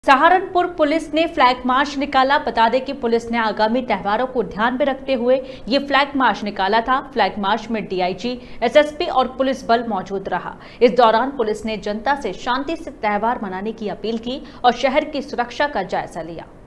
Saharanpur police ने flag march निकाला। बता दें कि पुलिस ने आगामी त्योहारों को ध्यान में रखते हुए ये फ्लैग मार्च निकाला था। फ्लैग मार्च में डीआईजी, एसएसपी और पुलिस बल मौजूद रहा। इस दौरान पुलिस ने जनता से शांति से त्योहार मनाने की अपील की और शहर की सुरक्षा का जायजा लिया।